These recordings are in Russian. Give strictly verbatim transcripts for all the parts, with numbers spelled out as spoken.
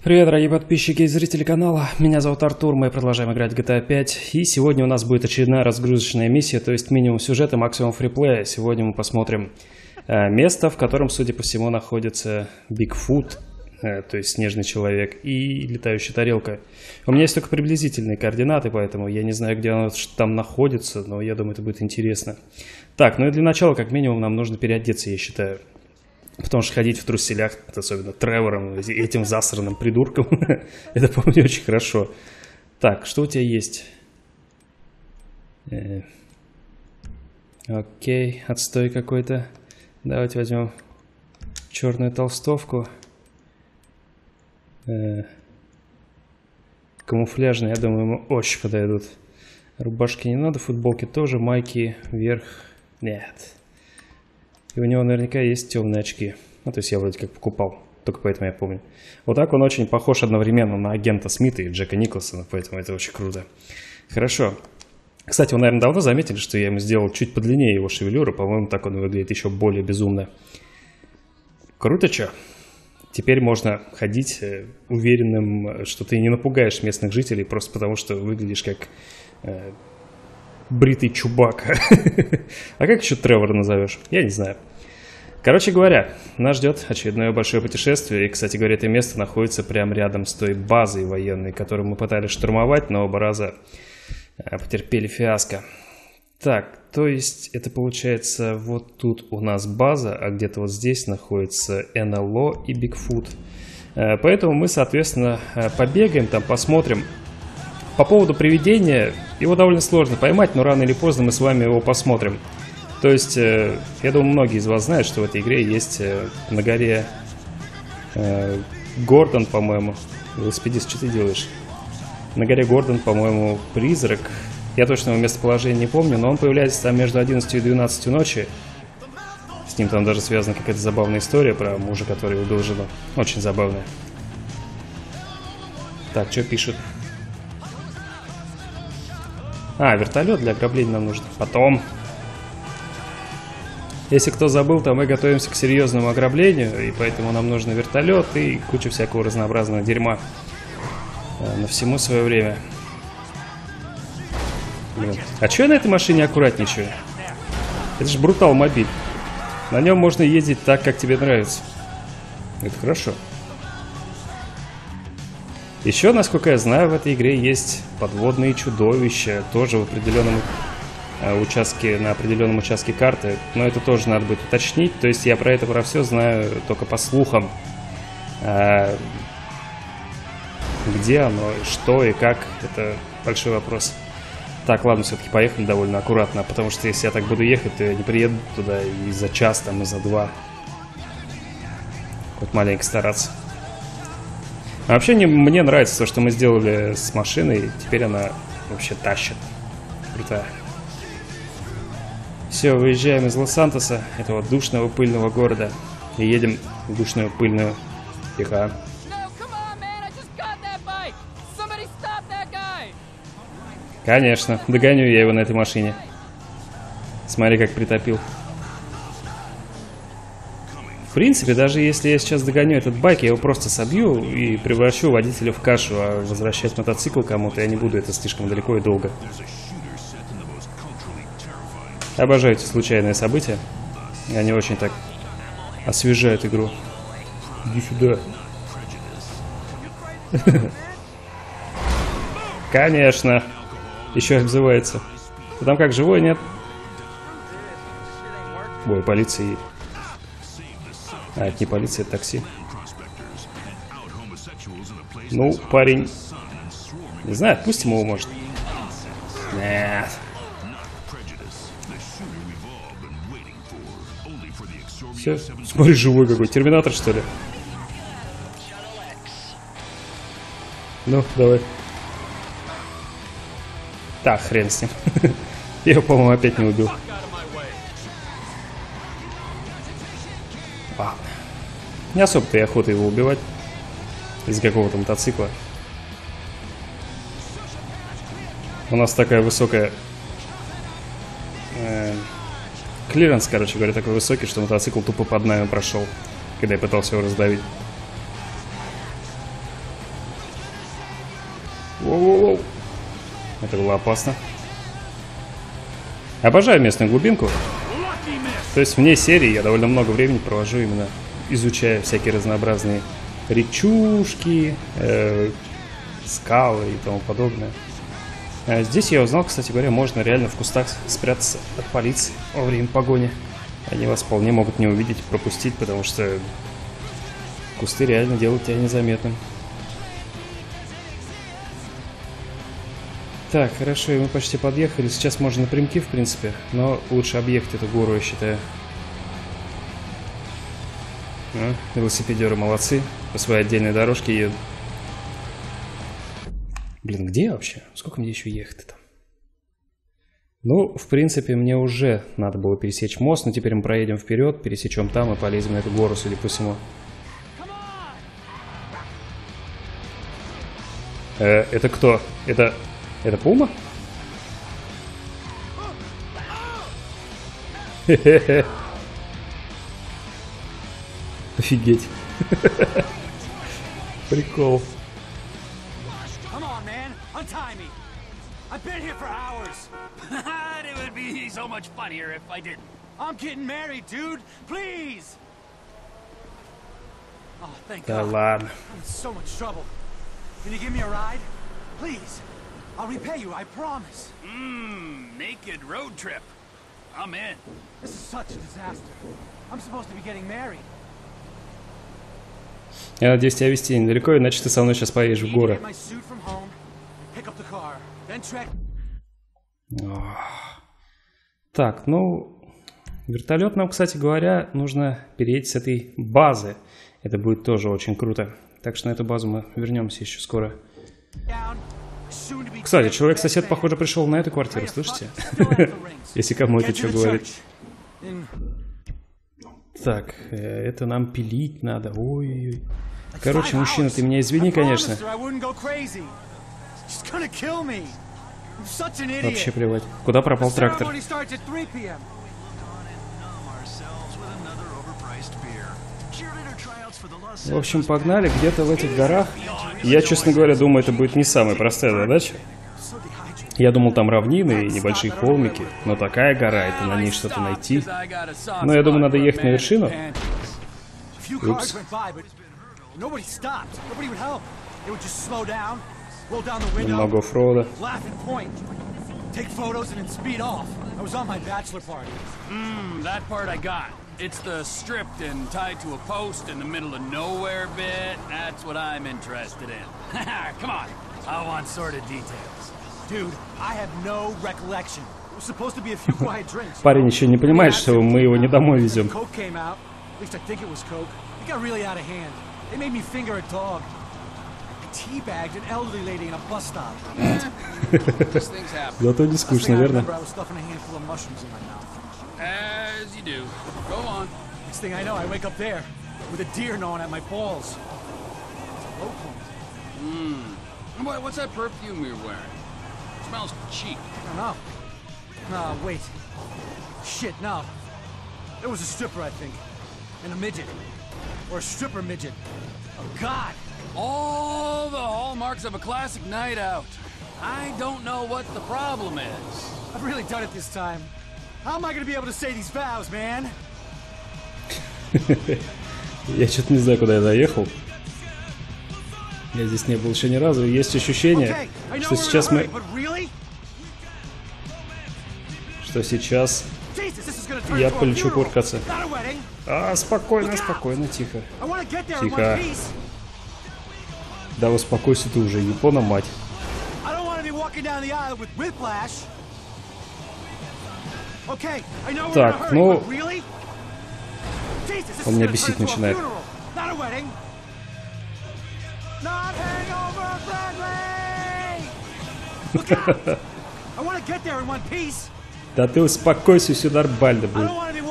Привет, дорогие подписчики и зрители канала, меня зовут Артур, мы продолжаем играть в джи ти эй пять, и сегодня у нас будет очередная разгрузочная миссия, то есть минимум сюжета, максимум фриплея. Сегодня мы посмотрим э, место, в котором, судя по всему, находится Бигфут, э, то есть снежный человек, и летающая тарелка. У меня есть только приблизительные координаты, поэтому я не знаю, где она там находится, но я думаю, это будет интересно. Так, ну и для начала, как минимум, нам нужно переодеться, я считаю. Потому что ходить в труселях, особенно Тревором, этим засранным придурком, это, по-моему, очень хорошо. Так, что у тебя есть? Э, окей, отстой какой-то. Давайте возьмем черную толстовку. Э, камуфляжные, я думаю, ему очень подойдут. Рубашки не надо, футболки тоже, майки вверх. Нет. И у него наверняка есть темные очки. Ну, то есть я вроде как покупал. Только поэтому я помню. Вот так он очень похож одновременно на агента Смита и Джека Николсона. Поэтому это очень круто. Хорошо. Кстати, вы, наверное, давно заметили, что я ему сделал чуть подлиннее его шевелюру. По-моему, так он выглядит еще более безумно. Круто, что? Теперь можно ходить уверенным, что ты не напугаешь местных жителей, просто потому что выглядишь как э, бритый чубак. А как еще Тревор назовешь? Я не знаю. Короче говоря, нас ждет очередное большое путешествие. И, кстати говоря, это место находится прямо рядом с той базой военной, которую мы пытались штурмовать, но оба раза потерпели фиаско. Так, то есть это получается вот тут у нас база, а где-то вот здесь находится эн эл о и Бигфут. Поэтому мы, соответственно, побегаем там, посмотрим. По поводу привидения, его довольно сложно поймать, но рано или поздно мы с вами его посмотрим. То есть, э, я думаю, многие из вас знают, что в этой игре есть э, на горе э, Гордон, по-моему. Велосипедист, что ты делаешь? На горе Гордон, по-моему, призрак. Я точно его местоположение не помню, но он появляется там между одиннадцатью и двенадцатью ночи. С ним там даже связана какая-то забавная история про мужа, который убил жену. Очень забавная. Так, что пишут? А, вертолет для ограбления нам нужен. Потом. Если кто забыл, то мы готовимся к серьезному ограблению, и поэтому нам нужен вертолет и куча всякого разнообразного дерьма. На всему свое время. Блин. А че я на этой машине аккуратничаю? Это же Брутал Мобиль. На нем можно ездить так, как тебе нравится. Это хорошо. Еще, насколько я знаю, в этой игре есть подводные чудовища, тоже в определенном э, участке, на определенном участке карты, но это тоже надо будет уточнить, то есть я про это, про все знаю только по слухам. А где оно, что и как, это большой вопрос. Так, ладно, все-таки поехали довольно аккуратно, потому что если я так буду ехать, то я не приеду туда и за час, там, и за два. Вот маленько стараться. А вообще не, мне нравится то, что мы сделали с машиной. Теперь она вообще тащит. Крутая. Все, выезжаем из Лос-Сантоса, этого душного пыльного города. И едем в душную пыльную. Тихо. Конечно, догоню я его на этой машине. Смотри, как притопил. В принципе, даже если я сейчас догоню этот байк, я его просто собью и превращу водителя в кашу, а возвращать мотоцикл кому-то я не буду, это слишком далеко и долго. Обожаю эти случайные события. Они очень так освежают игру. Иди сюда. Конечно. Еще обзывается. Ты там как, живой, нет? Ой, полиция. А, это не полиция, это такси. Ну, парень. Не знаю, отпустим его, может. Нет. Все, смотри, живой какой. Терминатор, что ли? Ну, давай. Так, хрен с ним. Я его, по-моему, опять не убил. А. Не особо-то и охота его убивать. Из какого-то мотоцикла. У нас такая высокая... Э, клиренс, короче говоря, такой высокий, что мотоцикл тупо под нами прошел, когда я пытался его раздавить. Воу-воу-воу. Это было опасно. Обожаю местную глубинку. То есть вне серии я довольно много времени провожу именно изучая всякие разнообразные речушки, э, скалы и тому подобное. А здесь я узнал, кстати говоря, можно реально в кустах спрятаться от полиции во время погони. Они вас вполне могут не увидеть, пропустить, потому что кусты реально делают тебя незаметным. Так, хорошо, и мы почти подъехали. Сейчас можно напрямки, в принципе, но лучше объехать эту гору, я считаю. А, велосипедеры молодцы, по своей отдельной дорожке едут. Блин, где я вообще? Сколько мне еще ехать-то там? Ну, в принципе, мне уже надо было пересечь мост, но теперь мы проедем вперед, пересечем там и полезем на эту гору, судя по всему. Э, это кто? Это... Это Пума? Хе-хе-хе. Офигеть. Прикол. Да ладно. I'll repay you, I promise. Mmm, naked road trip. I'm in. This is such a disaster. I'm supposed to be getting married. Я надеюсь, тебя везти недалеко, иначе ты со мной сейчас поедешь в горы. Так, ну, вертолет нам, кстати говоря, нужно переехать с этой базы. Это будет тоже очень круто. Так что на эту базу мы вернемся еще скоро. Кстати, человек-сосед, похоже, пришел на эту квартиру, слышите? Если кому это что говорит. Так, это нам пилить надо. Ой-ой-ой. Короче, мужчина, ты меня извини, конечно. Вообще плевать. Куда пропал трактор? В общем, погнали где-то в этих горах. Я, честно говоря, думаю, это будет не самая простая задача. Я думал, там равнины и небольшие холмики, но такая гора, это на ней что-то найти. Но я думаю, надо ехать на вершину. Упс. Немного оффроуда. It's the stripped and tied to a post in the middle of nowhere bit. That's what I'm interested in. Come on, I want sordid details. Dude, I have no recollection. It was supposed to be a few quiet drinks. Парень еще не понимает, что мы его не домой везем. Coke came out. At least I think it was Coke. It got really out of hand. They made me finger a dog. I teabagged an elderly lady in a bus stop. These things happen. Зато не скучно, верно? I was stuffing a handful of mushrooms in my mouth. As you do. Go on. Next thing I know, I wake up there with a deer gnawing at my balls. Low point. Hmm. What's that perfume you're wearing? It smells cheap. I don't know. No, wait. Shit, no. It was a stripper, I think. And a midget. Or a stripper midget. Oh, God. All the hallmarks of a classic night out. I don't know what the problem is. I've really done it this time. How am I going to be able to say these vows, man? Я что-то не знаю, куда я доехал. Я здесь не был еще ни разу. Есть ощущение, что сейчас мы... Что сейчас я полечу куркаться. А, спокойно, спокойно, тихо. Тихо. Да успокойся ты уже, Япона, мать. Так, ну... Он меня бесить начинает. Да ты успокойся, все нормально будет.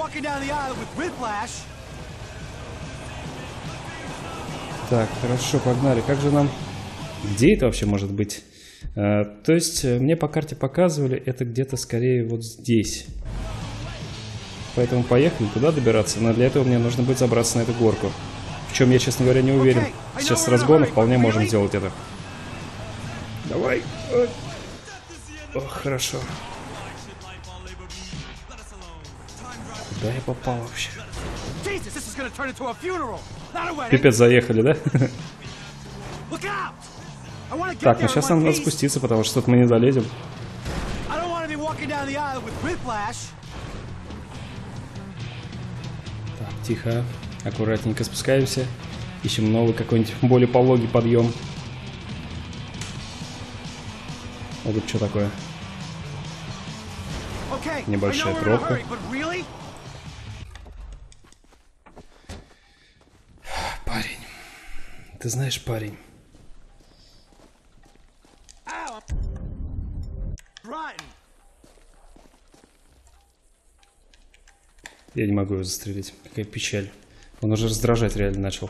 Так, хорошо, погнали. Как же нам... Где это вообще может быть? А, то есть, мне по карте показывали, это где-то скорее вот здесь. Поэтому поехали туда добираться, но для этого мне нужно будет забраться на эту горку. В чем я, честно говоря, не уверен. Сейчас с разгона вполне можем сделать это. Давай. Ой. О, хорошо. Куда я попал вообще? Пипец, заехали, да? Так, ну сейчас нам надо спуститься, потому что тут мы не залезем. Так, тихо. Аккуратненько спускаемся. Ищем новый какой-нибудь более пологий подъем. А тут что такое? Небольшая тропка. Парень. Ты знаешь, парень. Я не могу его застрелить. Какая печаль. Он уже раздражать реально начал.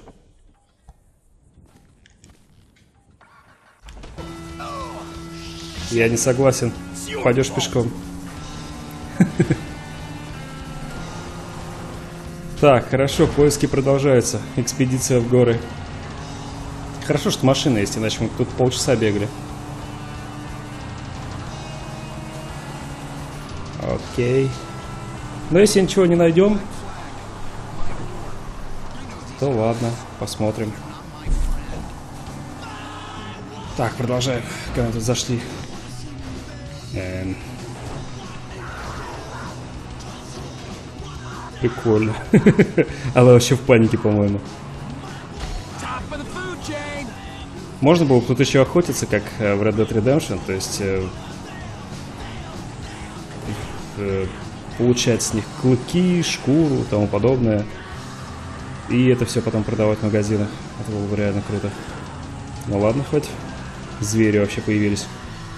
Я не согласен. Пойдешь пешком. Так, хорошо, поиски продолжаются. Экспедиция в горы. Хорошо, что машина есть, иначе мы тут полчаса бегали. Окей. Но если ничего не найдем, то ладно, посмотрим. Так, продолжаем. Как мы тут зашли? Эм... Прикольно. Она вообще в панике, по-моему. Можно было тут еще охотиться, как в Red Dead Redemption, то есть э, э, получать с них клыки, шкуру и тому подобное. И это все потом продавать в магазинах. Это было бы реально круто. Ну ладно, хоть звери вообще появились.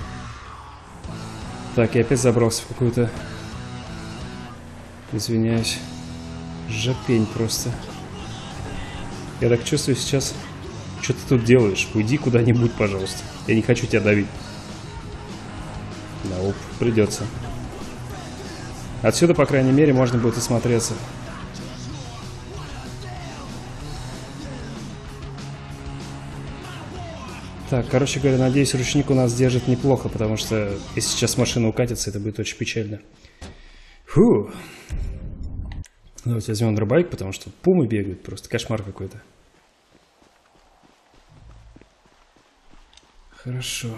Так, я опять забрался в какую-то... Извиняюсь. Жопень просто. Я так чувствую сейчас... Что ты тут делаешь? Уйди куда-нибудь, пожалуйста. Я не хочу тебя давить. Да, оп, придется. Отсюда, по крайней мере, можно будет осмотреться. Так, короче говоря, надеюсь, ручник у нас держит неплохо, потому что если сейчас машина укатится, это будет очень печально. Фу. Давайте возьмем дробайк, потому что пумы бегают, просто кошмар какой-то. Хорошо.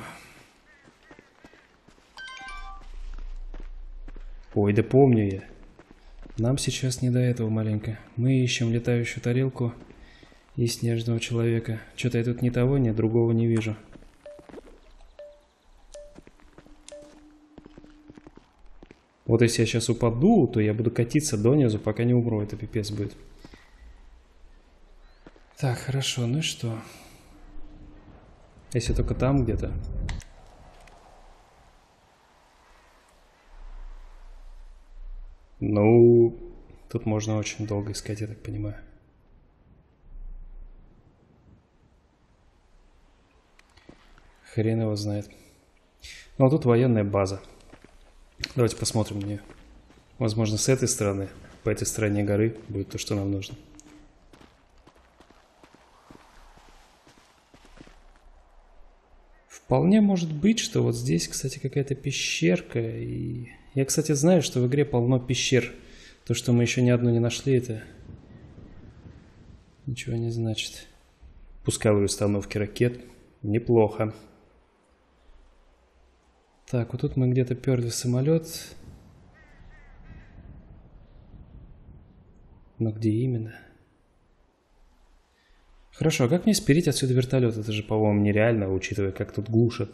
Ой, да помню я. Нам сейчас не до этого маленько. Мы ищем летающую тарелку и снежного человека. Что-то я тут ни того, ни другого не вижу. Вот если я сейчас упаду, то я буду катиться донизу, пока не умру. Это пипец будет. Так, хорошо, ну и что? Если только там где-то. Ну, тут можно очень долго искать, я так понимаю. Хрен его знает. Ну, а тут военная база. Давайте посмотрим на нее. Возможно, с этой стороны, по этой стороне горы, будет то, что нам нужно. Вполне может быть, что вот здесь, кстати, какая-то пещерка. И я, кстати, знаю, что в игре полно пещер. То, что мы еще ни одну не нашли, это ничего не значит. Пусковые установки ракет. Неплохо. Так, вот тут мы где-то перли самолет. Но где именно? Хорошо, а как мне спилить отсюда вертолет? Это же, по-моему, нереально, учитывая, как тут глушат.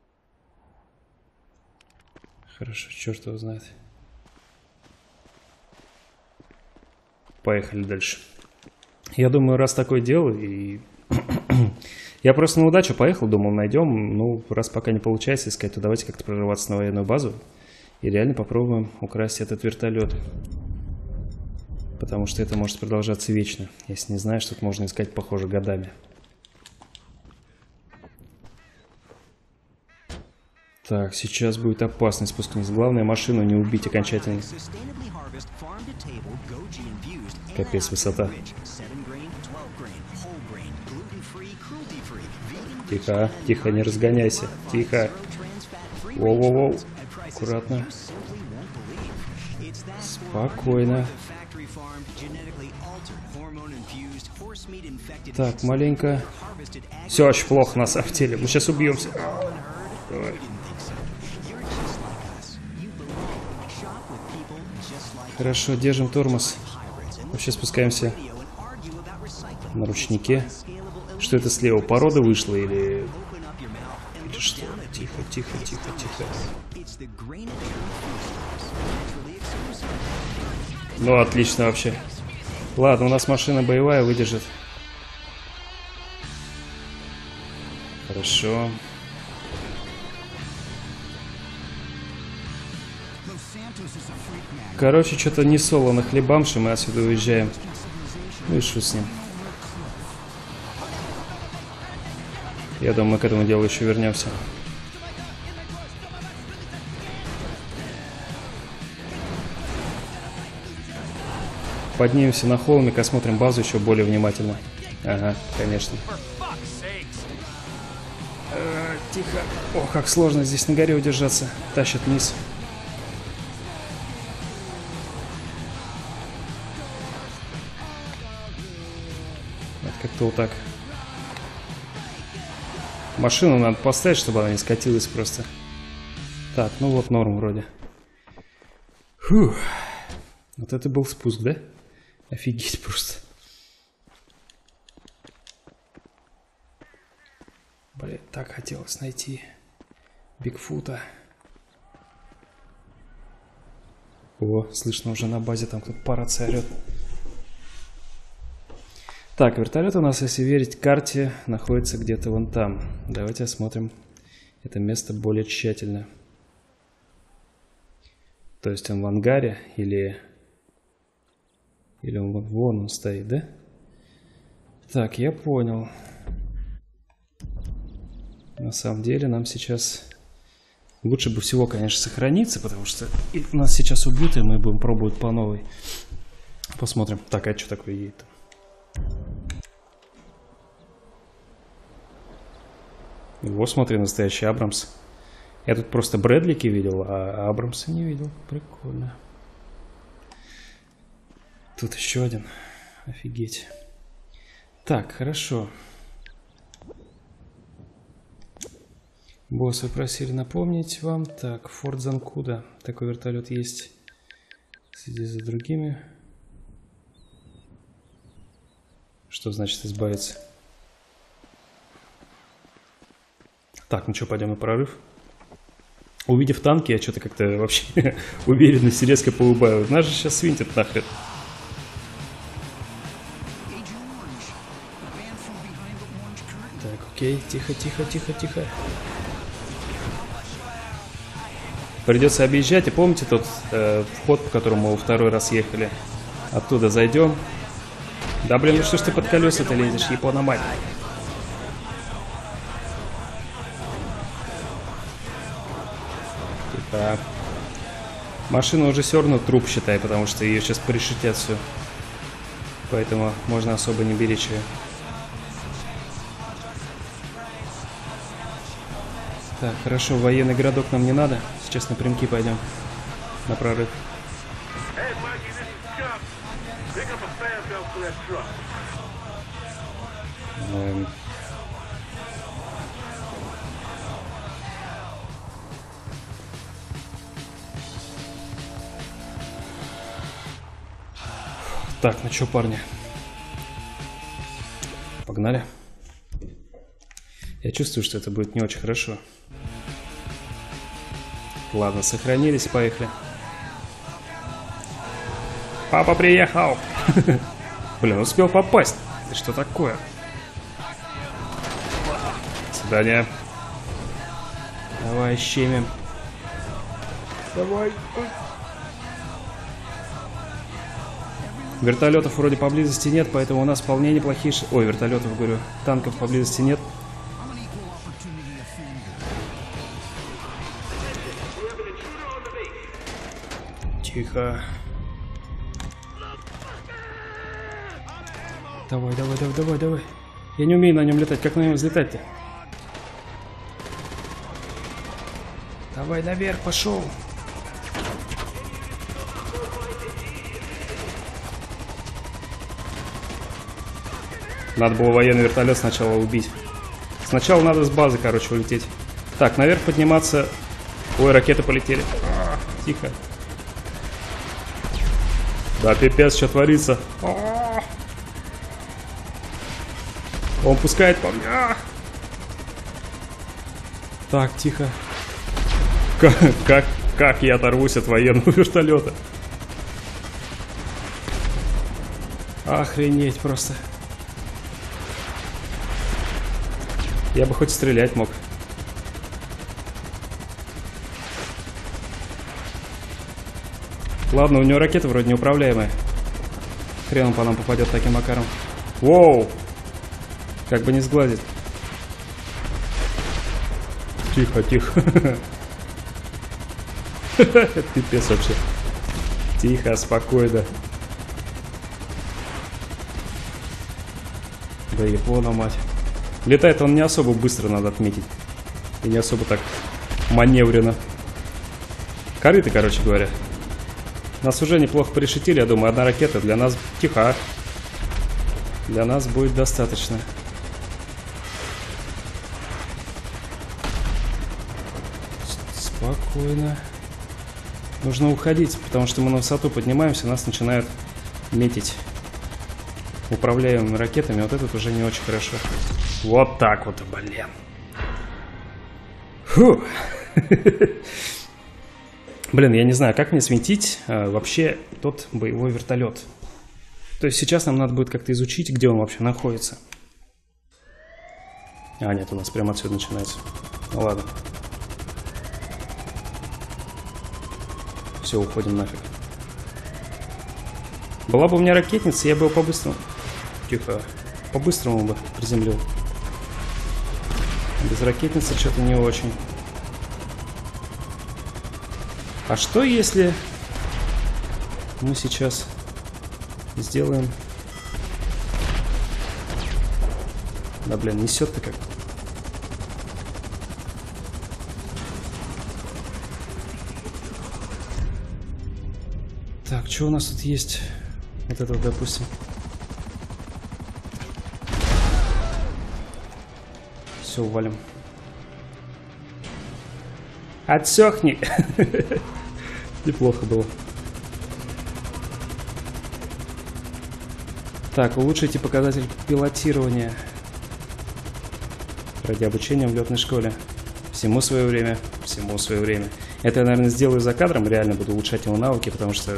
Хорошо, черт его знает. Поехали дальше. Я думаю, раз такое дело, и... Я просто на удачу поехал, думал, найдем. Ну, раз пока не получается искать, то давайте как-то прорываться на военную базу. И реально попробуем украсть этот вертолет. Потому что это может продолжаться вечно. Если не знаешь, тут можно искать, похоже, годами. Так, сейчас будет опасный спуск вниз. Главное машину не убить окончательно. Капец, высота. Тихо, тихо, не разгоняйся. Тихо. Воу-воу-воу. Аккуратно. Спокойно. Так, маленько. Все очень плохо на самом деле. Мы сейчас убьемся. Давай. Хорошо, держим тормоз. Вообще спускаемся на ручнике. Что это слева? Порода вышла или... Или что? Тихо, тихо, тихо, тихо. Ну, отлично вообще. Ладно, у нас машина боевая, выдержит. Хорошо. Короче, что-то не соло нахлебамши, мы отсюда уезжаем. Ну и шо с ним. Я думаю, мы к этому делу еще вернемся. Поднимемся на холмик, осмотрим базу еще более внимательно. Ага, конечно. Э, тихо. О, как сложно здесь на горе удержаться. Тащит вниз. Вот как-то вот так. Машину надо поставить, чтобы она не скатилась просто. Так, ну вот норм вроде. Фух. Вот это был спуск, да? Офигеть просто. Блин, так хотелось найти Бигфута. О, слышно уже на базе, там кто-то по рации орет. Так, вертолет у нас, если верить карте, находится где-то вон там. Давайте осмотрим это место более тщательно. То есть он в ангаре или... Или он вон, вон он стоит, да? Так, я понял. На самом деле нам сейчас лучше бы всего, конечно, сохраниться, потому что нас сейчас убьют, и мы будем пробовать по новой. Посмотрим. Так, а что такое едет-то? Вот, смотри, настоящий Абрамс. Я тут просто Брэдлики видел, а Абрамса не видел. Прикольно. Тут еще один. Офигеть. Так, хорошо. Боссы просили напомнить вам. Так, Форт Занкуда. Такой вертолет есть. Следи за другими. Что значит избавиться? Так, ну что, пойдем на прорыв. Увидев танки, я что-то как-то вообще уверенность резко поубавил. Нас же сейчас свинтят нахрен. Так, окей, тихо, тихо, тихо, тихо. Придется объезжать. И помните тот э, вход, по которому мы во второй раз ехали? Оттуда зайдем. Да блин, ну что ж ты под колеса-то лезешь, Япона-мать. Тихо. Машина уже все равно труп, считай, потому что ее сейчас порешетят все. Поэтому можно особо не беречь ее. Так, хорошо, военный городок нам не надо. Сейчас напрямки пойдем. На прорыв. Эм. Так, ну что, парни? Погнали. Я чувствую, что это будет не очень хорошо. Ладно, сохранились, поехали. Папа приехал! Блин, успел попасть. Это что такое? До свидания. Давай, щемим. Давай. Вертолетов вроде поблизости нет, поэтому у нас вполне неплохие... Ш... Ой, вертолетов, говорю. Танков поблизости нет. Тихо. Давай, давай, давай, давай, давай. Я не умею на нем летать. Как на нем взлетать-то? Давай наверх, пошел. Надо было военный вертолет сначала убить. Сначала надо с базы, короче, улететь. Так, наверх подниматься. Ой, ракеты полетели. А, тихо. Да, пипец, что творится. А, он пускает по мне. А. Так, тихо. Как, как, как я оторвусь от военного вертолета? Охренеть просто. Я бы хоть стрелять мог. Ладно, у него ракеты вроде неуправляемые. Хрен он по нам попадет таким макаром. Воу! Как бы не сглазить. Тихо, тихо. Пипец вообще. Тихо, спокойно. Да Япона, мать. Летает он не особо быстро, надо отметить. И не особо так маневренно. Корыто, короче говоря. Нас уже неплохо порешетили, я думаю. Одна ракета для нас... Тихо. Для нас будет достаточно. Спокойно. Нужно уходить, потому что мы на высоту поднимаемся, нас начинают метить управляемыми ракетами. Вот это уже не очень хорошо. Вот так вот, блин. Фу. Блин, я не знаю, как мне сметить а, вообще тот боевой вертолет. То есть сейчас нам надо будет как-то изучить, где он вообще находится. А, нет, у нас прямо отсюда начинается. Ну ладно. Все, уходим нафиг. Была бы у меня ракетница, я бы его по-быстрому... Тихо. По-быстрому бы приземлил. Без ракетницы что-то не очень. А что если мы сейчас сделаем... Да, блин, несет-то как. Так, что у нас тут есть? Вот это вот, допустим. Все, увалим. Отсохни! Неплохо было. Так, улучшите показатель пилотирования. Ради обучения в летной школе. Всему свое время. Всему свое время. Это я, наверное, сделаю за кадром. Реально буду улучшать его навыки, потому что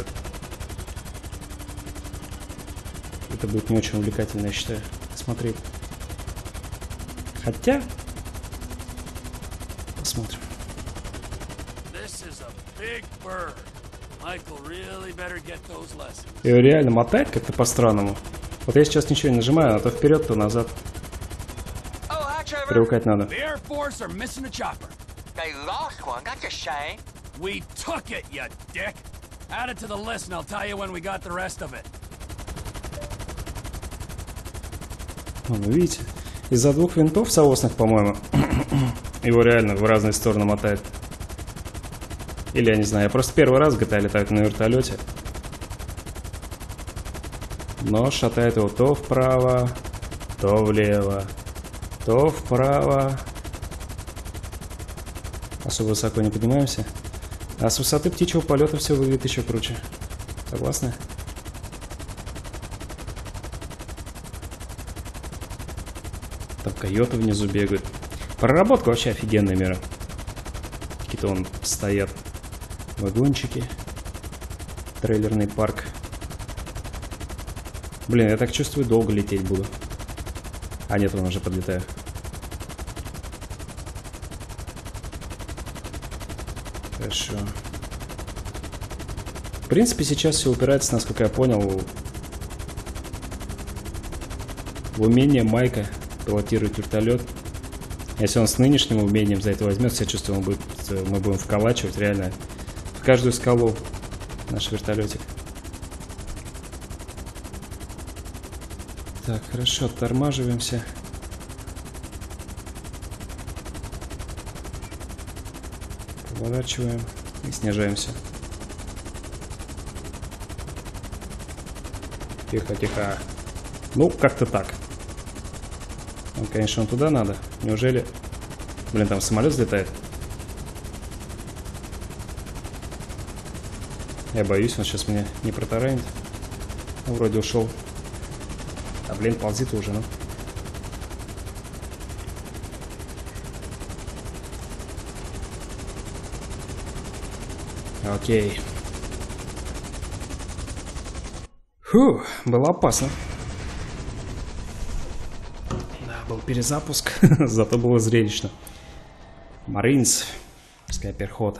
это будет не очень увлекательно, я считаю, смотреть. Хотя... Посмотрим. Ее реально мотает как-то по-странному. Вот я сейчас ничего не нажимаю, а то вперед, то назад. Привыкать надо. Ну, видите, из-за двух винтов соосных, по-моему, его реально в разные стороны мотает. Или я не знаю, я просто первый раз в джи ти эй летаю на вертолете. Но шатает его то вправо, то влево, то вправо. Особо высоко не поднимаемся. А с высоты птичьего полета все выглядит еще круче. Согласны? Там койоты внизу бегают. Проработка вообще офигенная, мира. Какие-то вон стоят вагончики. Трейлерный парк. Блин, я так чувствую, долго лететь буду. А нет, он уже подлетаю. Хорошо. В принципе, сейчас все упирается, насколько я понял, в умение Майка пилотировать вертолет. Если он с нынешним умением за это возьмет, я чувствую, он будет, мы будем вколачивать реально в каждую скалу. наш вертолетик. Так, хорошо, оттормаживаемся. Поворачиваем и снижаемся. Тихо, тихо. Ну, как-то так. Ну, конечно, он туда надо. Неужели... Блин, там самолет взлетает. Я боюсь, он сейчас меня не протаранит. Ну, вроде ушел. А, блин, ползи ты уже, ну. Окей. Фу, было опасно. Да, был перезапуск, зато было зрелищно. Маринс, морская пехота.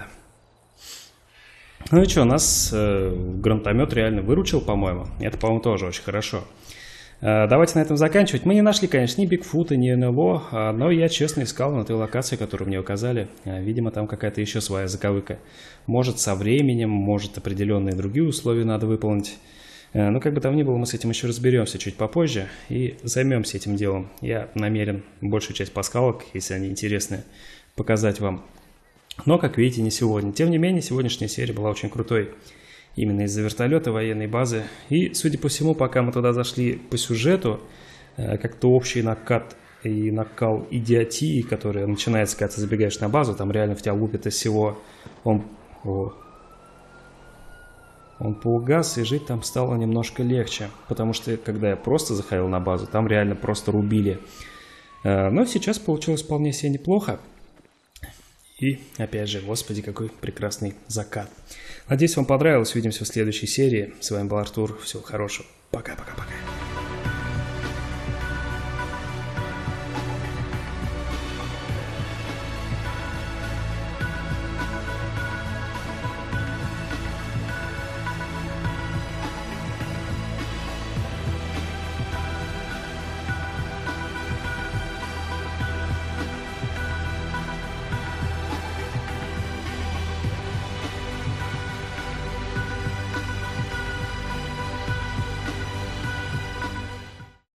Ну и что, нас э, гранатомет реально выручил, по-моему. Это, по-моему, тоже очень хорошо. Э, давайте на этом заканчивать. Мы не нашли, конечно, ни Бигфута, ни эн эл о, э, но я честно искал на той локации, которую мне указали. Э, видимо, там какая-то еще своя заковыка. Может, со временем, может, определенные другие условия надо выполнить. Э, но как бы там ни было, мы с этим еще разберемся чуть попозже и займемся этим делом. Я намерен большую часть пасхалок, если они интересны, показать вам. Но, как видите, не сегодня. Тем не менее, сегодняшняя серия была очень крутой. Именно из-за вертолета, военной базы. И, судя по всему, пока мы туда зашли по сюжету, как-то общий накат и накал идиотии, который начинается, когда ты забегаешь на базу, там реально в тебя лупит из всего. Он, о, он поугас, и жить там стало немножко легче. Потому что, когда я просто заходил на базу, там реально просто рубили. Но сейчас получилось вполне себе неплохо. И, опять же, господи, какой прекрасный закат. Надеюсь, вам понравилось. Увидимся в следующей серии. С вами был Артур. Всего хорошего. Пока-пока.